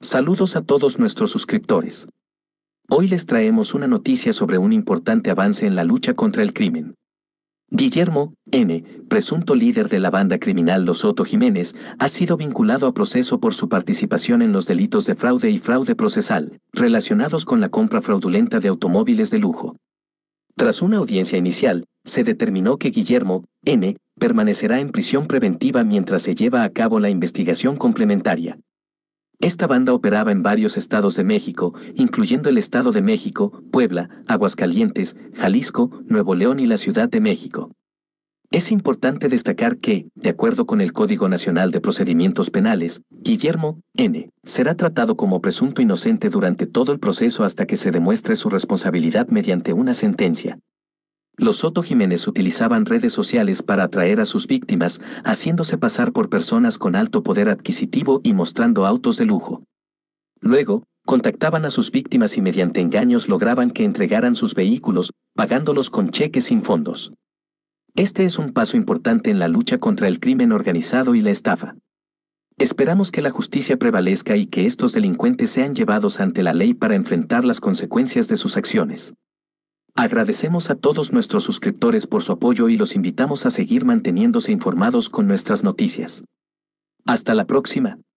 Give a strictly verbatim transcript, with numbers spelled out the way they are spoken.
Saludos a todos nuestros suscriptores. Hoy les traemos una noticia sobre un importante avance en la lucha contra el crimen. Guillermo N., presunto líder de la banda criminal Los Soto Jiménez, ha sido vinculado a proceso por su participación en los delitos de fraude y fraude procesal, relacionados con la compra fraudulenta de automóviles de lujo. Tras una audiencia inicial, se determinó que Guillermo N. permanecerá en prisión preventiva mientras se lleva a cabo la investigación complementaria. Esta banda operaba en varios estados de México, incluyendo el Estado de México, Puebla, Aguascalientes, Jalisco, Nuevo León y la Ciudad de México. Es importante destacar que, de acuerdo con el Código Nacional de Procedimientos Penales, Guillermo N. será tratado como presunto inocente durante todo el proceso hasta que se demuestre su responsabilidad mediante una sentencia. Los Soto Jiménez utilizaban redes sociales para atraer a sus víctimas, haciéndose pasar por personas con alto poder adquisitivo y mostrando autos de lujo. Luego, contactaban a sus víctimas y mediante engaños lograban que entregaran sus vehículos, pagándolos con cheques sin fondos. Este es un paso importante en la lucha contra el crimen organizado y la estafa. Esperamos que la justicia prevalezca y que estos delincuentes sean llevados ante la ley para enfrentar las consecuencias de sus acciones. Agradecemos a todos nuestros suscriptores por su apoyo y los invitamos a seguir manteniéndose informados con nuestras noticias. Hasta la próxima.